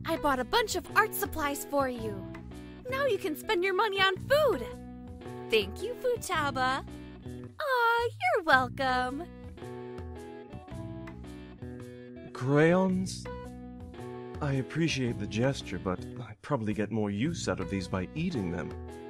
I bought a bunch of art supplies for you. Now you can spend your money on food. Thank you, Futaba. Aw, you're welcome. Crayons? I appreciate the gesture, but I'd probably get more use out of these by eating them.